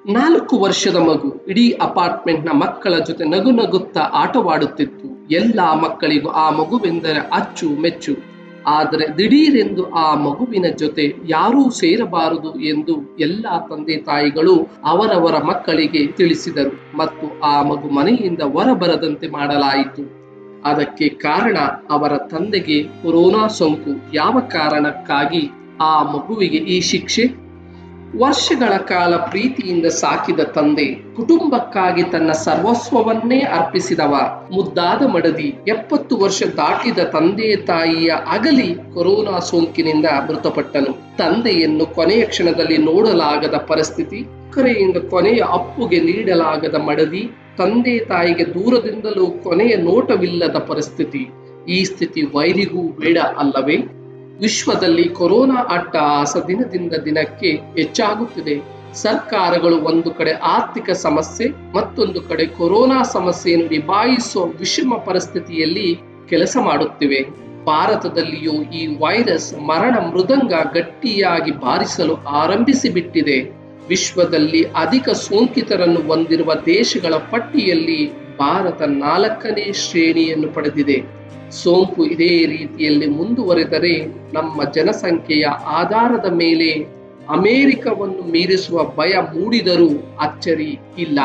4 ವರ್ಷದ ಮಗು ಇಡೀ ಅಪಾರ್ಟ್ಮೆಂಟ್ನ ಮಕ್ಕಳ ಜೊತೆ ನಗು ನಗುತ್ತಾ ಆಟವಾಡುತ್ತಿತ್ತು. ಎಲ್ಲಾ ಮಕ್ಕಳಿಗೂ ಆ ಮಗುವೆಂದರೆ ಅಚ್ಚು ಮೆಚ್ಚು. ಆದರೆ ದಿಢೀರೆಂದು ಆ ಮಗುವಿನ ಜೊತೆ ಯಾರೂ ಸೇರಬಾರದು ಎಂದು ಎಲ್ಲಾ ತಂದೆ ತಾಯಿಗಳು ಅವರವರ ಮಕ್ಕಳಿಗೆ ತಿಳಿಸಿದರು ಮತ್ತು ಆ ಮಗು ಮನೆಯಿಂದ ಹೊರಬರದಂತೆ ಮಾಡಲಾಯಿತು. ಅದಕ್ಕೆ ಕಾರಣ ಅವರ ತಂದೆಗೆ ಕೊರೋನಾ ಸೋಂಕು. ಯಾವ ಕಾರಣಕ್ಕಾಗಿ ಆ ಮಗುವಿಗೆ ಈ ಶಿಕ್ಷೆ? ವರ್ಷಗಳ ಕಾಲ ಪ್ರೀತಿಯಿಂದ ಸಾಕಿದ ತಂದೆ, ಕುಟುಂಬಕ್ಕಾಗಿ ತನ್ನ ಸರ್ವಸ್ವವನ್ನೇ ಅರ್ಪಿಸಿದವ, ಮುದ್ದಾದ ಮಡದಿ, 70 ವರ್ಷ ದಾಟಿದ ತಂದೆ ತಾಯಿಯ ಅಗಲಿ ಕೊರೋನಾ ಸೋಂಕಿನಿಂದ ಮೃತಪಟ್ಟನು. ತಂದೆಯನ್ನು ಕೊನೆಯ ಕ್ಷಣದಲ್ಲಿ ನೋಡಲಾಗದ ಪರಿಸ್ಥಿತಿ, ಕರೆಯಿಂದ ಕೊನೆಯ ಅಪ್ಪುಗೆ ನೀಡಲಾಗದ ಮಡದಿ, ತಂದೆ ತಾಯಿಗೆ ದೂರದಿಂದಲೂ ಕೊನೆಯ ನೋಟವಿಲ್ಲದ ಪರಿಸ್ಥಿತಿ. ಈ ಸ್ಥಿತಿ ವೈರಿಗೂ ಬೇಡ ಅಲ್ಲವೇ? ವಿಶ್ವದಲ್ಲಿ ಕೊರೋನಾ ಅಟ್ಟಹಾಸ ದಿನದಿಂದ ದಿನಕ್ಕೆ ಹೆಚ್ಚಾಗುತ್ತಿದೆ. ಸರ್ಕಾರಗಳು ಒಂದು ಕಡೆ ಆರ್ಥಿಕ ಸಮಸ್ಯೆ, ಮತ್ತೊಂದು ಕಡೆ ಕೊರೋನಾ ಸಮಸ್ಯೆಯನ್ನು ನಿಭಾಯಿಸುವ ವಿಷಮ ಪರಿಸ್ಥಿತಿಯಲ್ಲಿ ಕೆಲಸ ಮಾಡುತ್ತಿವೆ. ಭಾರತದಲ್ಲಿಯೂ ಈ ವೈರಸ್ ಮರಣ ಮೃದಂಗ ಗಟ್ಟಿಯಾಗಿ ಬಾರಿಸಲು ಆರಂಭಿಸಿಬಿಟ್ಟಿದೆ. ವಿಶ್ವದಲ್ಲಿ ಅಧಿಕ ಸೋಂಕಿತರನ್ನು ಹೊಂದಿರುವ ದೇಶಗಳ ಪಟ್ಟಿಯಲ್ಲಿ ಭಾರತ 4ನೇ ಶ್ರೇಣಿಯನ್ನು ಪಡೆದಿದೆ. ಸೋಂಕು ಇದೇ ರೀತಿಯಲ್ಲಿ ಮುಂದುವರೆದರೆ ನಮ್ಮ ಜನಸಂಖ್ಯೆಯ ಆಧಾರದ ಮೇಲೆ ಅಮೆರಿಕವನ್ನು ಮೀರಿಸುವ ಭಯ ಮೂಡಿದರೂ ಅಚ್ಚರಿ ಇಲ್ಲ.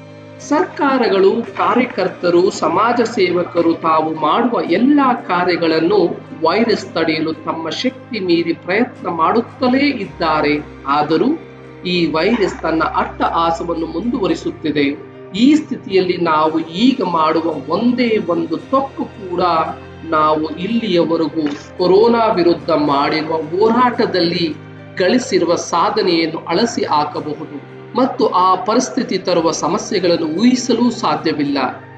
ಸರ್ಕಾರಗಳು, ಕಾರ್ಯಕರ್ತರು, ಸಮಾಜ ಸೇವಕರು ತಾವು ಮಾಡುವ ಎಲ್ಲ ಕಾರ್ಯಗಳನ್ನು ವೈರಸ್ ತಡೆಯಲು ತಮ್ಮ ಶಕ್ತಿ ಮೀರಿ ಪ್ರಯತ್ನ ಮಾಡುತ್ತಲೇ ಇದ್ದಾರೆ. ಆದರೂ ಈ ವೈರಸ್ ತನ್ನ ಅಟ್ಟಹಾಸವನ್ನು ಮುಂದುವರಿಸುತ್ತಿದೆ. ಈ ಸ್ಥಿತಿಯಲ್ಲಿ ನಾವು ಈಗ ಮಾಡುವ ಒಂದೇ ಒಂದು ತಪ್ಪು ಕೂಡ ನಾವು ಇಲ್ಲಿಯವರೆಗೂ ಕೊರೋನಾ ವಿರುದ್ಧ ಮಾಡಿರುವ ಹೋರಾಟದಲ್ಲಿ ಗಳಿಸಿರುವ ಸಾಧನೆಯನ್ನು ಅಳಸಿ ಹಾಕಬಹುದು ಮತ್ತು ಆ ಪರಿಸ್ಥಿತಿ ತರುವ ಸಮಸ್ಯೆಗಳನ್ನು ಊಹಿಸಲು ಸಾಧ್ಯವಿಲ್ಲ.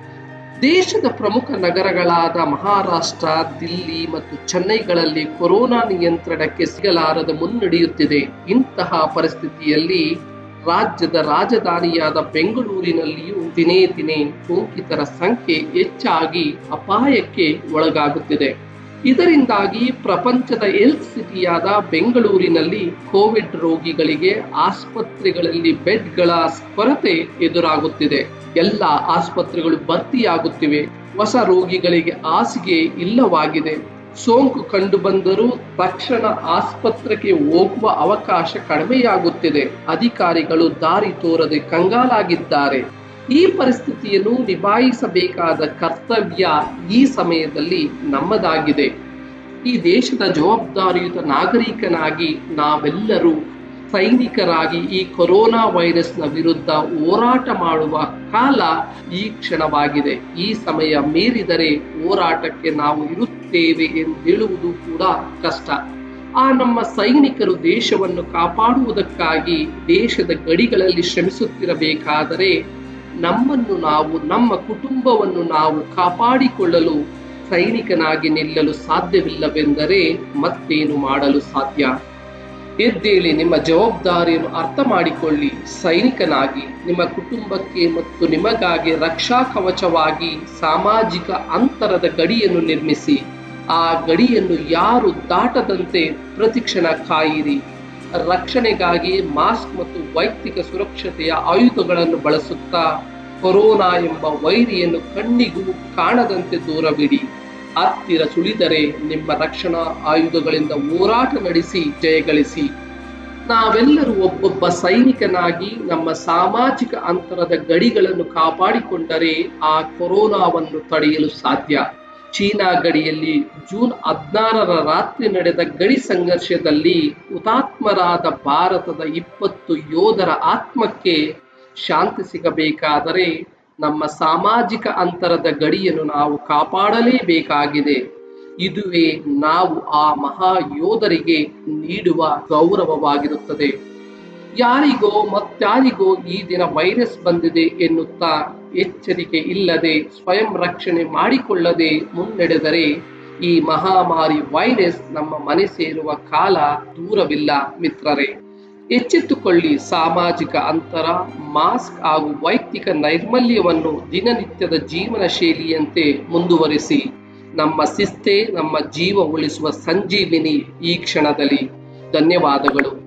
ದೇಶದ ಪ್ರಮುಖ ನಗರಗಳಾದ ಮಹಾರಾಷ್ಟ್ರ, ದಿಲ್ಲಿ ಮತ್ತು ಚೆನ್ನೈಗಳಲ್ಲಿ ಕೊರೋನಾ ನಿಯಂತ್ರಣಕ್ಕೆ ಸಿಗಲಾರದ ಮುನ್ನಡೆಯುತ್ತಿದೆ. ಇಂತಹ ಪರಿಸ್ಥಿತಿಯಲ್ಲಿ ರಾಜ್ಯದ ರಾಜಧಾನಿಯಾದ ಬೆಂಗಳೂರಿನಲ್ಲಿಯೂ ದಿನೇ ದಿನೇ ಸೋಂಕಿತರ ಸಂಖ್ಯೆ ಹೆಚ್ಚಾಗಿ ಅಪಾಯಕ್ಕೆ ಒಳಗಾಗುತ್ತಿದೆ. ಇದರಿಂದಾಗಿ ಪ್ರಪಂಚದ ಹೆಲ್ತ್ ಸಿಟಿಯಾದ ಬೆಂಗಳೂರಿನಲ್ಲಿ ಕೋವಿಡ್ ರೋಗಿಗಳಿಗೆ ಆಸ್ಪತ್ರೆಗಳಲ್ಲಿ ಬೆಡ್ಗಳ ಕೊರತೆ ಎದುರಾಗುತ್ತಿದೆ. ಎಲ್ಲ ಆಸ್ಪತ್ರೆಗಳು ಭರ್ತಿಯಾಗುತ್ತಿವೆ. ಹೊಸ ರೋಗಿಗಳಿಗೆ ಹಾಸಿಗೆ ಇಲ್ಲವಾಗಿದೆ. ಸೋಂಕು ಕಂಡು ಬಂದರೂ ತಕ್ಷಣ ಆಸ್ಪತ್ರೆಗೆ ಹೋಗುವ ಅವಕಾಶ ಕಡಿಮೆಯಾಗುತ್ತಿದೆ. ಅಧಿಕಾರಿಗಳು ದಾರಿ ತೋರದೆ ಕಂಗಾಲಾಗಿದ್ದಾರೆ. ಈ ಪರಿಸ್ಥಿತಿಯನ್ನು ನಿಭಾಯಿಸಬೇಕಾದ ಕರ್ತವ್ಯ ಈ ಸಮಯದಲ್ಲಿ ನಮ್ಮದಾಗಿದೆ. ಈ ದೇಶದ ಜವಾಬ್ದಾರಿಯುತ ನಾಗರಿಕನಾಗಿ ನಾವೆಲ್ಲರೂ ಸೈನಿಕರಾಗಿ ಈ ಕೊರೋನಾ ವೈರಸ್ನ ವಿರುದ್ಧ ಹೋರಾಟ ಮಾಡುವ ಕಾಲ ಈ ಕ್ಷಣವಾಗಿದೆ. ಈ ಸಮಯ ಮೀರಿದರೆ ಹೋರಾಟಕ್ಕೆ ನಾವು ಇರುತ್ತೇವೆ ಎಂದು ಹೇಳುವುದು ಕೂಡ ಕಷ್ಟ. ಆ ನಮ್ಮ ಸೈನಿಕರು ದೇಶವನ್ನು ಕಾಪಾಡುವುದಕ್ಕಾಗಿ ದೇಶದ ಗಡಿಗಳಲ್ಲಿ ಶ್ರಮಿಸುತ್ತಿರಬೇಕಾದರೆ ನಮ್ಮನ್ನು ನಾವು, ನಮ್ಮ ಕುಟುಂಬವನ್ನು ನಾವು ಕಾಪಾಡಿಕೊಳ್ಳಲು ಸೈನಿಕನಾಗಿ ನಿಲ್ಲಲು ಸಾಧ್ಯವಿಲ್ಲವೆಂದರೆ ಮತ್ತೇನು ಮಾಡಲು ಸಾಧ್ಯ? ಎದ್ದೇಳಿ, ನಿಮ್ಮ ಜವಾಬ್ದಾರಿಯನ್ನು ಅರ್ಥ ಮಾಡಿಕೊಳ್ಳಿ. ಸೈನಿಕನಾಗಿ ನಿಮ್ಮ ಕುಟುಂಬಕ್ಕೆ ಮತ್ತು ನಿಮಗಾಗಿ ರಕ್ಷಾ ಕವಚವಾಗಿ ಸಾಮಾಜಿಕ ಅಂತರದ ಗಡಿಯನ್ನು ನಿರ್ಮಿಸಿ. ಆ ಗಡಿಯನ್ನು ಯಾರು ದಾಟದಂತೆ ಪ್ರತಿಕ್ಷಣ ಕಾಯಿರಿ. ರಕ್ಷಣೆಗಾಗಿ ಮಾಸ್ಕ್ ಮತ್ತು ವೈಯಕ್ತಿಕ ಸುರಕ್ಷತೆಯ ಆಯುಧಗಳನ್ನು ಬಳಸುತ್ತಾ ಕೊರೋನಾ ಎಂಬ ವೈರಿಯನ್ನು ಕಣ್ಣಿಗೂ ಕಾಣದಂತೆ ದೂರವಿಡಿ. ಹತ್ತಿರ ಸುಳಿದರೆ ನಿಮ್ಮ ರಕ್ಷಣಾ ಆಯುಧಗಳಿಂದ ಹೋರಾಟ ನಡೆಸಿ ಜಯಗಳಿಸಿ. ನಾವೆಲ್ಲರೂ ಒಬ್ಬೊಬ್ಬ ಸೈನಿಕನಾಗಿ ನಮ್ಮ ಸಾಮಾಜಿಕ ಅಂತರದ ಗಡಿಗಳನ್ನು ಕಾಪಾಡಿಕೊಂಡರೆ ಆ ಕೊರೋನಾವನ್ನು ತಡೆಯಲು ಸಾಧ್ಯ. ಚೀನಾ ಗಡಿಯಲ್ಲಿ ಜೂನ್ 16ರ ರಾತ್ರಿ ನಡೆದ ಗಡಿ ಸಂಘರ್ಷದಲ್ಲಿ ಹುತಾತ್ಮರಾದ ಭಾರತದ 20 ಯೋಧರ ಆತ್ಮಕ್ಕೆ ಶಾಂತಿ ಸಿಗಬೇಕಾದರೆ ನಮ್ಮ ಸಾಮಾಜಿಕ ಅಂತರದ ಗಡಿಯನ್ನು ನಾವು ಕಾಪಾಡಲೇಬೇಕಾಗಿದೆ. ಇದುವೇ ನಾವು ಆ ಮಹಾ ಯೋಧರಿಗೆ ನೀಡುವ ಗೌರವವಾಗಿರುತ್ತದೆ. ಯಾರಿಗೋ ಮತ್ತಾರಿಗೋ ಈ ದಿನ ವೈರಸ್ ಬಂದಿದೆ ಎನ್ನುತ್ತಾ ಎಚ್ಚರಿಕೆ ಇಲ್ಲದೆ ಸ್ವಯಂ ರಕ್ಷಣೆ ಮಾಡಿಕೊಳ್ಳದೆ ಮುನ್ನಡೆದರೆ ಈ ಮಹಾಮಾರಿ ವೈರಸ್ ನಮ್ಮ ಮನೆ ಸೇರುವ ಕಾಲ ದೂರವಿಲ್ಲ ಮಿತ್ರರೇ. ಎಚ್ಚೆತ್ತುಕೊಳ್ಳಿ. ಸಾಮಾಜಿಕ ಅಂತರ, ಮಾಸ್ಕ್ ಹಾಗೂ ವೈಯಕ್ತಿಕ ನೈರ್ಮಲ್ಯವನ್ನು ದಿನನಿತ್ಯದ ಜೀವನ ಶೈಲಿಯಂತೆ ಮುಂದುವರಿಸಿ. ನಮ್ಮ ಶಿಸ್ತೇ ನಮ್ಮ ಜೀವ ಉಳಿಸುವ ಸಂಜೀವಿನಿ ಈ ಕ್ಷಣದಲ್ಲಿ. ಧನ್ಯವಾದಗಳು.